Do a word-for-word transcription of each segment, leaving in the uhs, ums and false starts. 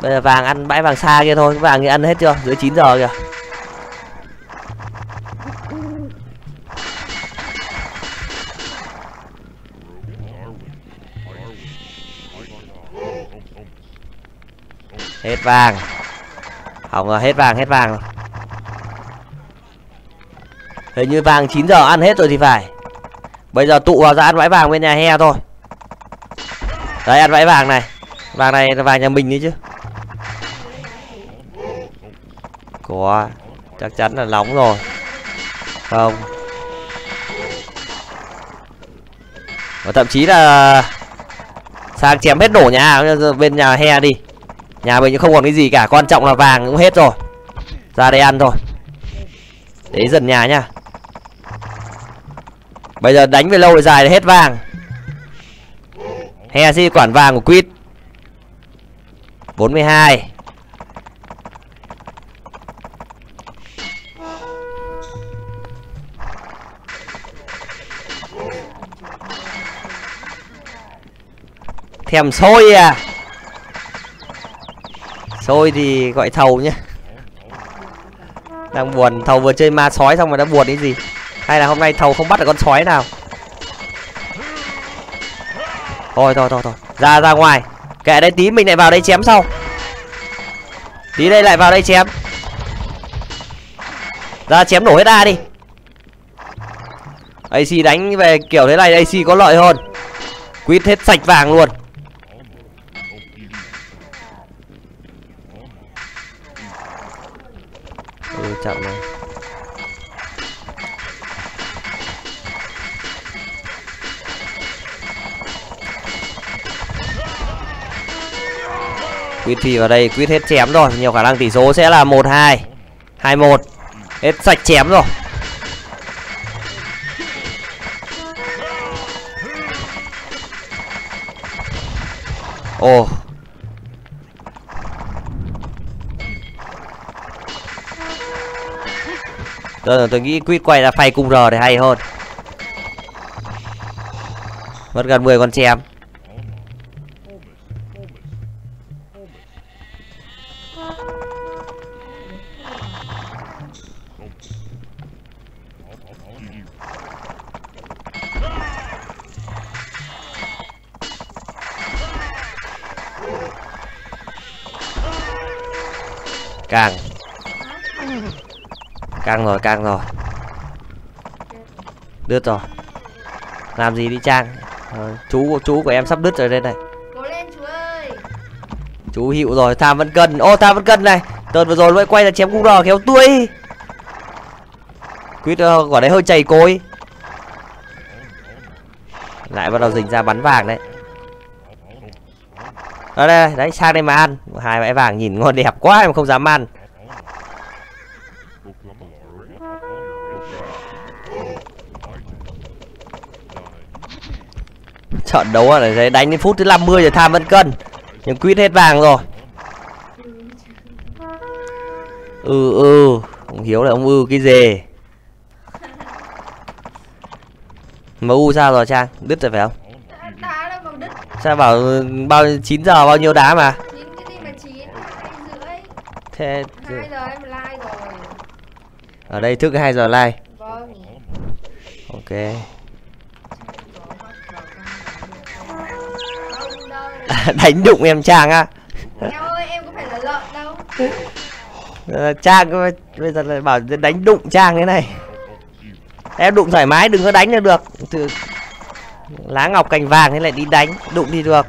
Bây giờ vàng ăn bãi vàng xa kia thôi. Vàng thì ăn hết chưa? Dưới chín giờ kìa. Hết vàng. Hỏng rồi, hết vàng, hết vàng rồi. Hình như vàng chín giờ ăn hết rồi thì phải. Bây giờ tụ vào ra ăn bãi vàng bên nhà he thôi. Đấy, ăn bãi vàng này. Vàng này là vàng nhà mình đấy chứ. Có. Chắc chắn là nóng rồi. Không. Và thậm chí là sang chém hết đổ nhà bên nhà he đi. Nhà mình cũng không còn cái gì cả. Quan trọng là vàng cũng hết rồi. Ra đây ăn thôi. Đấy dần nhà nhá. Bây giờ đánh về lâu về dài là hết vàng. He si quản vàng của Quýt bốn mươi hai. Thèm xôi à? Xôi thì gọi thầu nhé. Đang buồn. Thầu vừa chơi ma sói xong mà đã buồn cái gì? Hay là hôm nay thầu không bắt được con sói nào? Thôi thôi thôi thôi. Ra ra ngoài. Kệ đấy, tí mình lại vào đây chém sau. Tí đây lại vào đây chém. Ra chém nổ hết A đi. a xê đánh về kiểu thế này a xê có lợi hơn. Quýt hết sạch vàng luôn. Ừ, chậm này. Quýt phi vào đây, Quýt hết chém rồi. Nhiều khả năng tỷ số sẽ là một hai, hai một. Hết sạch chém rồi. Ồ. Tôi, tôi nghĩ Quýt quay ra phay cung R thì hay hơn. Mất gần mười con chém. Càng Càng rồi, càng rồi. Đứt rồi. Làm gì đi Trang? Ờ, chú chú của em sắp đứt rồi đây này. Cố lên chú ơi. Chú hiệu rồi, Tham vẫn cân. Ô, Tham vẫn cân này. Tợn vừa rồi mới quay là chém cung R khéo tươi. Quýt uh, quả đấy hơi chảy cối. Lại bắt đầu dình ra bắn vàng đấy. Đó đây, đấy, sang đây mà ăn. Hai bãi vàng nhìn ngon đẹp quá em không dám ăn. Trận đấu này đánh đến phút thứ năm mươi rồi Tham vẫn cân. Nhưng Quýt hết vàng rồi. Ừ ừ, ông Hiếu là ông ư cái gì? em u sao rồi Trang? Đứt rồi phải không? Đá đâu mà đứt. Sao bảo bao chín giờ bao nhiêu đá mà? chín cái gì mà chín, hai rưỡi. Thế hai giờ em like rồi. ở đây thức hai giờ like. Vâng. Ok. Đánh đụng em Trang á. Em ơi, em có phải là lợn đâu. À, Trang bây giờ lại bảo đánh đụng Trang thế này. Em đụng thoải mái đừng có đánh là được. Từ lá ngọc cành vàng thế lại đi đánh, đụng đi được.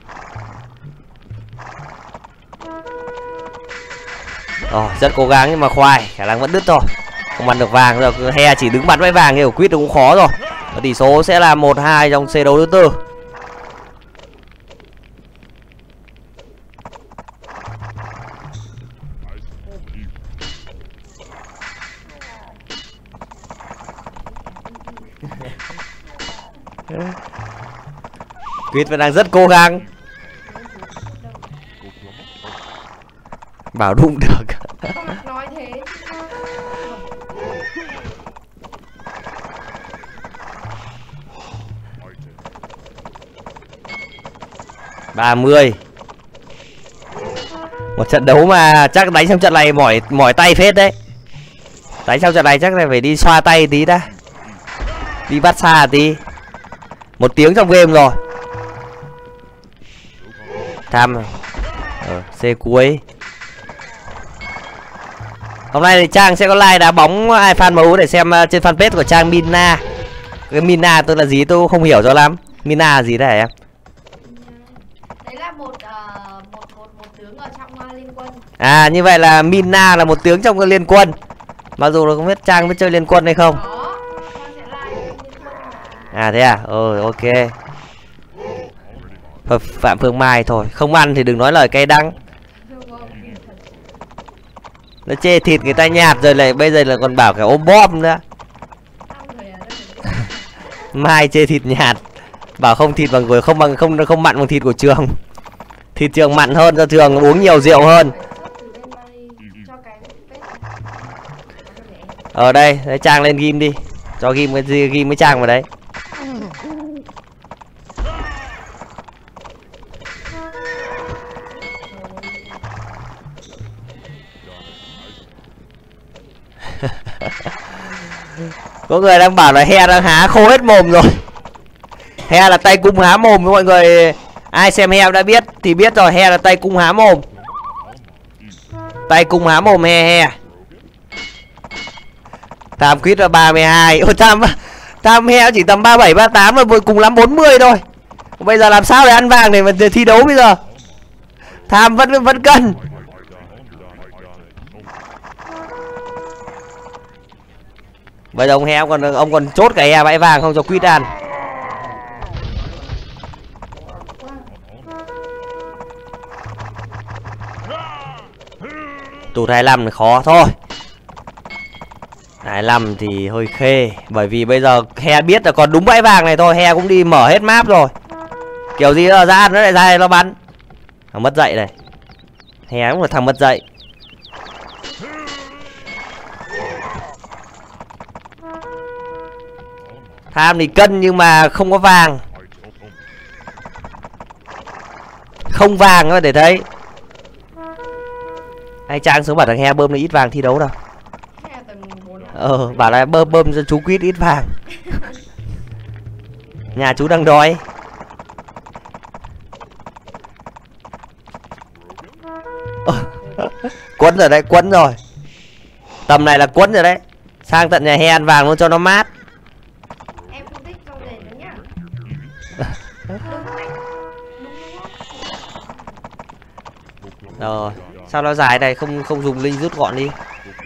Ồ, rất cố gắng nhưng mà khoai, khả năng vẫn đứt rồi. Không ăn được vàng rồi, he chỉ đứng bắn với vàng hiểu Quýt cũng khó rồi. Và tỷ số sẽ là một hai trong C đấu thứ tư. Quýt vẫn đang rất cố gắng. Bảo đụng được. Nói thế. ba mươi. Một trận đấu mà chắc đánh xong trận này mỏi mỏi tay phết đấy. Đánh xong trận này chắc là phải đi xoa tay tí đã. Đi bắt xa tí. Một tiếng trong game rồi. Tham ờ, C cuối. Hôm nay thì Trang sẽ có live đá bóng ai fan em u để xem uh, trên fanpage của Trang Mina. Cái Mina tôi là gì tôi không hiểu cho lắm. Mina là gì đấy em? Đấy là một uh, một một một tướng ở trong uh, liên quân. À như vậy là Mina là một tướng trong cái liên quân. Mặc dù là không biết Trang biết chơi liên quân hay không. Có, con sẽ live liên quân mà. À thế à? Ừ ok. Phạm Phương Mai thôi, không ăn thì đừng nói lời cay đắng. Nó chê thịt người ta nhạt rồi lại bây giờ là còn bảo cả ôm bom nữa. Mai chê thịt nhạt, bảo không thịt bằng người không bằng không không mặn bằng thịt của Trường. Thịt Trường mặn hơn do Trường uống nhiều rượu hơn. Ở đây, đấy Trang lên ghim đi. Cho ghim cái gì ghim với Trang vào đấy. Có người đang bảo là He đang há khô hết mồm rồi. He là tay cung há mồm, mọi người ai xem He đã biết thì biết rồi. He là tay cung há mồm. Tay cung há mồm He He. Tam quýt là ba mươi hai. Ôi Tam Tam He chỉ tầm ba mươi bảy ba mươi tám rồi, cùng lắm bốn mươi thôi. Bây giờ làm sao để ăn vàng để mà thi đấu bây giờ. Tham vẫn vẫn cân. Bây giờ ông He còn ông còn chốt cái He bãi vàng không cho quýt ăn. Tụt hai mươi lăm thì khó thôi. hai mươi lăm thì hơi khê. Bởi vì bây giờ He biết là còn đúng bãi vàng này thôi. He cũng đi mở hết map rồi. Kiểu gì đó ra nó lại ra đây nó bắn. Thằng mất dậy này. He cũng là thằng mất dậy. Tham thì cân nhưng mà không có vàng. Không vàng thôi để thấy. Anh Trang xuống bảo thằng He bơm nó ít vàng thi đấu đâu. Ờ bảo là bơm bơm cho chú quýt ít vàng. Nhà chú đang đói. Quấn rồi đấy, quấn rồi. Tầm này là quấn rồi đấy. Sang tận nhà He ăn vàng luôn cho nó mát. Em không thích con này nữa nhá. Rồi, sao nó dài này không không dùng linh rút gọn đi.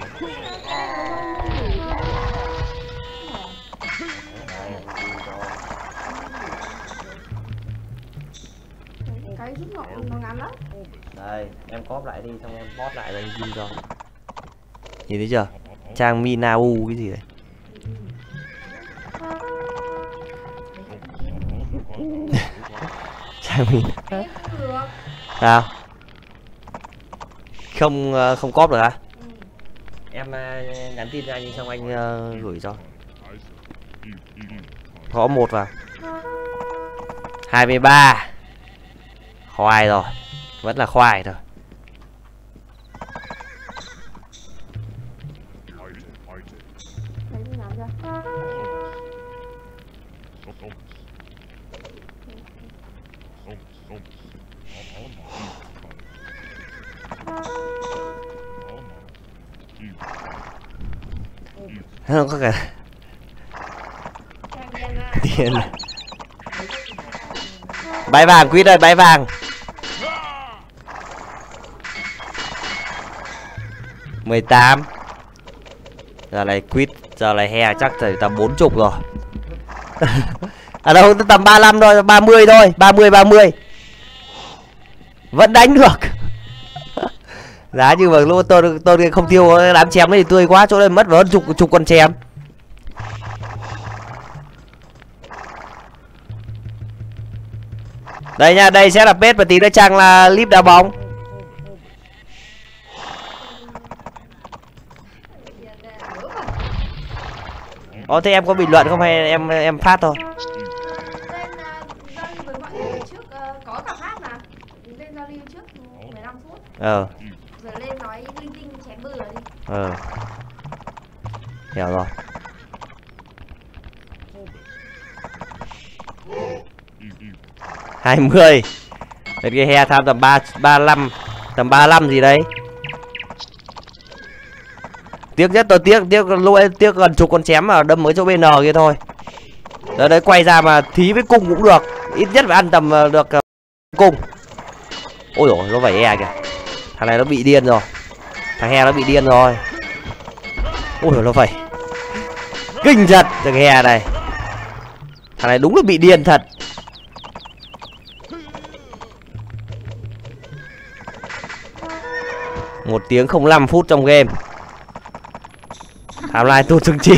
Cái rút gọn nó ngắn lắm. Đây, em cóp lại đi xong em bóp lại rồi em ghim cho. Nhìn thấy chưa? Trang Minau cái gì đấy. Trang Min. Sao? Không không cóp được hả? Ừ. Em uh, nhắn tin cho anh xong anh uh, gửi cho. Có một vào. hai mươi ba. Khoai rồi. Vẫn là khoai thôi. Không có cả tiền. Bãi vàng quýt ơi, bãi vàng. mười tám. Giờ này quýt, giờ này He chắc phải tầm bốn mươi rồi. Ở đâu tầm ba mươi lăm thôi, ba mươi thôi, ba mươi ba mươi. Vẫn đánh được. Giá như mà lúc tôi tôi không tiêu đám chém ấy thì tươi quá, chỗ đây mất vào chục chục con chém. Đây nha, đây sẽ là page và tí nữa Trang là clip đá bóng. Ồ thế em có bình luận không hay em em phát thôi? Lên giao lưu với mọi người trước, uh, có cả phát mà. Lên giao lưu trước mười lăm phút. Ờ. Giờ lên nói linh tinh chém bừa đi. Ờ. Hiểu rồi. hai mươi. Bên kia he tham tầm ba ba lăm, tầm ba lăm gì đấy. Tiếc nhất tôi tiếc tiếc lúc ấy tiếc gần chục con chém mà đâm ở chỗ bên N kia thôi. Đấy, đấy quay ra mà thí với cung cũng được, ít nhất phải ăn tầm được uh, cung. Ôi dồi nó phải he kìa. Thằng này nó bị điên rồi. Thằng he nó bị điên rồi. Ôi dồi nó phải kinh thật thằng he này. Thằng này đúng là bị điên thật. Một tiếng không năm phút trong game. Tham lai tụt xuống chín.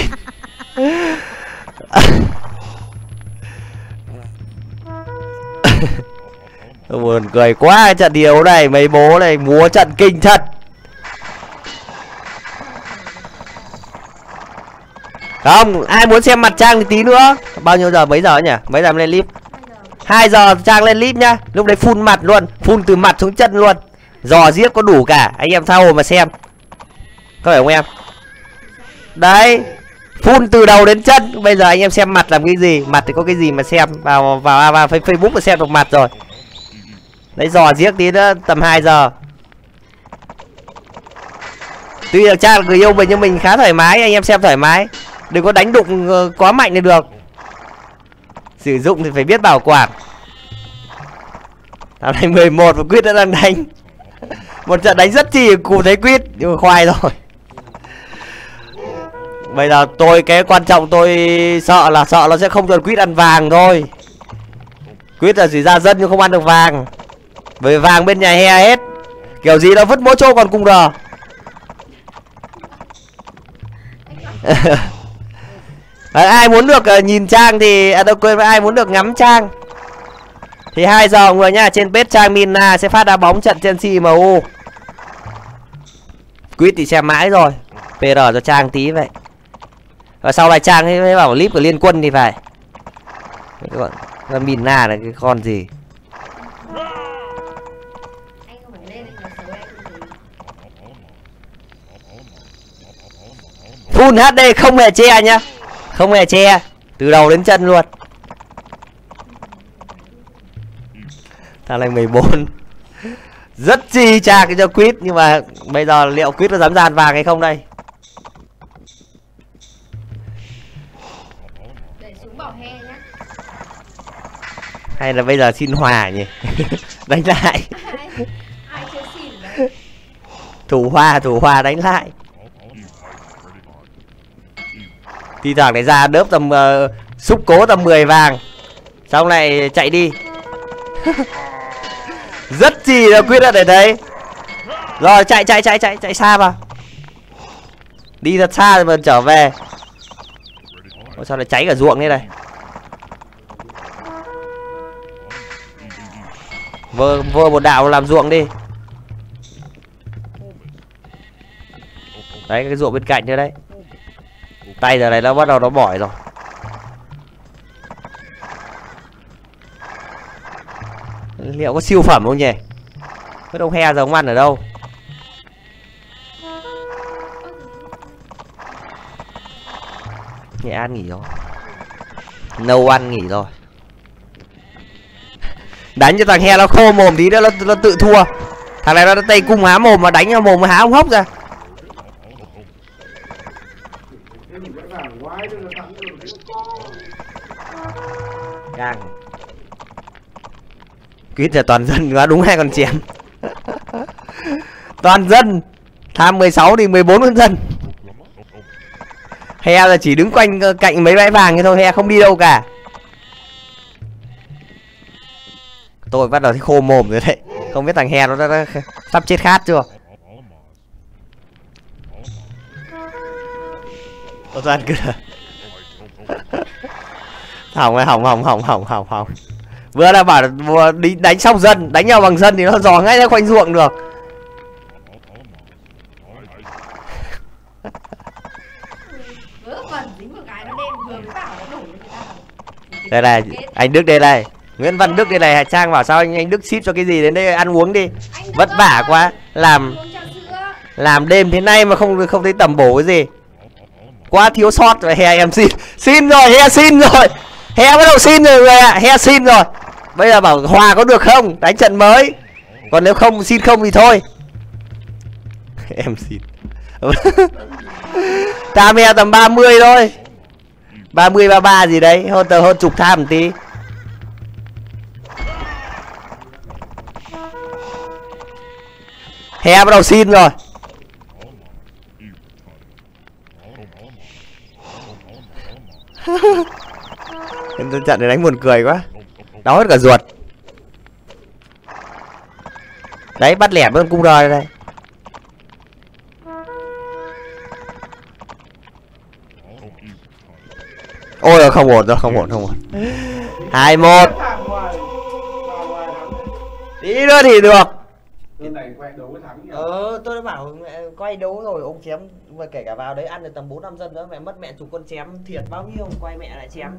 Buồn cười quá trận thi đấu này. Mấy bố này múa trận kinh thật. Không, ai muốn xem mặt Trang thì tí nữa. Bao nhiêu giờ, mấy giờ nhỉ? Mấy giờ em lên clip? hai giờ Trang lên clip nhá. Lúc đấy phun mặt luôn. Phun từ mặt xuống chân luôn. Giò giết có đủ cả. Anh em tha hồ mà xem. Có phải không em? Đấy. Phun từ đầu đến chân. Bây giờ anh em xem mặt làm cái gì? Mặt thì có cái gì mà xem. Vào vào, vào Facebook mà xem được mặt rồi. Đấy, giò giết tí nữa tầm hai giờ. Tuy là Trang là người yêu mình nhưng mình khá thoải mái. Anh em xem thoải mái. Đừng có đánh đụng quá mạnh thì được. Sử dụng thì phải biết bảo quản. Thằng này mười một và Quyết đã đang đánh. Một trận đánh rất chi cụ thấy Quyết. Nhưng mà khoai rồi. Bây giờ tôi cái quan trọng tôi sợ là sợ nó sẽ không cho Quyết ăn vàng thôi. Quyết là chỉ ra dân nhưng không ăn được vàng. Bởi vàng bên nhà he hết. Kiểu gì nó vứt mỗi chỗ còn cung đờ. À, ai muốn được uh, nhìn Trang thì à, đâu quên, ai muốn được ngắm Trang thì hai giờ người nha, trên page Trang Mina sẽ phát đá bóng trận Chelsea em u. Quýt thì xem mãi rồi. pê rờ cho Trang tí vậy. Và sau này Trang mới bảo clip của Liên Quân thì phải. Con Mina là cái con gì. Full hát đê không hề che nhá. Không hề che. Từ đầu đến chân luôn. Thằng này mười bốn. Rất chi cha cái cho Quýt. Nhưng mà bây giờ liệu Quýt có dám dàn vàng hay không đây? Để xuống bảo he nhá. Hay là bây giờ xin hòa nhỉ? Đánh lại. Ai, ai chưa xin đấy. Thủ hòa, thủ hòa đánh lại. Thì thoảng này ra đớp tầm uh, xúc cố tầm mười vàng. Xong lại chạy đi. Rất chi là Quyết đã để đấy. Rồi chạy chạy chạy chạy chạy xa vào. Đi thật xa rồi mà trở về. Ôi, sao lại cháy cả ruộng thế này. Vơ, vơ một đạo làm ruộng đi. Đấy cái ruộng bên cạnh nữa đấy. Tay giờ này nó bắt đầu nó mỏi rồi. Liệu có siêu phẩm không nhỉ? Cái đông he giờ ông ăn ở đâu? Nghệ An nghỉ rồi. No ăn nghỉ rồi. Đánh cho thằng he nó khô mồm tí nữa nó, nó tự thua. Thằng này nó tay cung há mồm mà đánh vào mồm mà há ông hốc ra. Đang Quýt là toàn dân quá, đúng hai con chém. Toàn dân. Tham mười sáu thì mười bốn con dân. He là chỉ đứng quanh cạnh mấy bãi vàng thế thôi. He không đi đâu cả. Tôi bắt đầu thấy khô mồm rồi đấy. Không biết thằng he nó đã, đã sắp chết khát chưa. Tôi toàn cứ hỏng hỏng hỏng hỏng hỏng hỏng hỏng. Vừa là bảo vừa đi đánh xong dân, đánh nhau bằng dân thì nó dò ngay ra quanh ruộng được. Đây này, anh Đức đây này. Nguyễn Văn Đức đây này, Hải Trang bảo sao anh anh Đức ship cho cái gì đến đây ăn uống đi. Anh Vất Đức vả ơi, quá, làm uống trà sữa. làm đêm thế này mà không không thấy tầm bổ cái gì. Quá thiếu sót rồi. He em xin. Xin rồi, He xin rồi. He bắt đầu xin rồi người ạ, He xin rồi. Bây giờ bảo hòa có được không? Đánh trận mới. Còn nếu không xin không thì thôi. Em xin. Tham He tầm ba mươi thôi. ba mươi ba mươi ba gì đấy, hơn tờ hơn chục tham một tí. He bắt đầu xin rồi. Trận này đánh buồn cười quá. Đau hết cả ruột. Đấy, bắt lẻ với cung rời đây. Ôi không ổn rồi, không ổn, không ổn. Hai một. Tí nữa thì được. Ờ, tôi đã bảo mẹ quay đấu rồi, ông chém mà kể cả vào đấy ăn được tầm bốn năm dân nữa, mẹ mất mẹ chục con chém thiệt bao nhiêu, quay mẹ lại chém.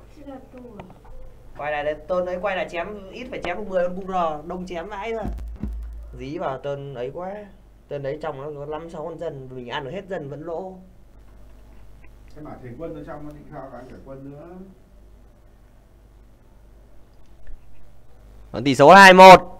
Quay lại đấy, Tơn ấy quay lại chém ít phải chém mười con cung rò, đông chém vãi rồi. Dí vào Tơn ấy quá. Tơn đấy trong nó có năm sáu con dân, mình ăn được hết dân vẫn lỗ. Cái bảo thuyền quân ở trong nó định sao cả cả quân nữa. Còn tỷ số hai một.